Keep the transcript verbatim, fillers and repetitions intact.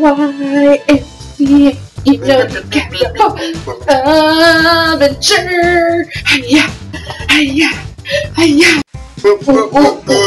Y M C A. You know you got the adventure. Hiya, hiya, hiya.